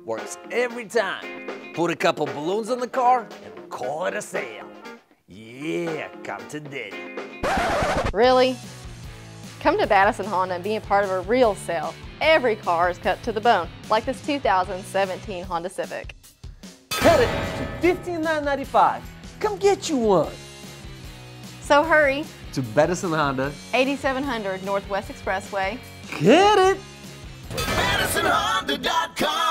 Works every time. Put a couple balloons in the car and call it a sale. Yeah, come to Daddy. Really? Come to Battison Honda and be a part of a real sale. Every car is cut to the bone, like this 2017 Honda Civic. Cut it to $15,995. Come get you one. So hurry To Battison Honda. 8700 Northwest Expressway. Get it! BattisonHonda.com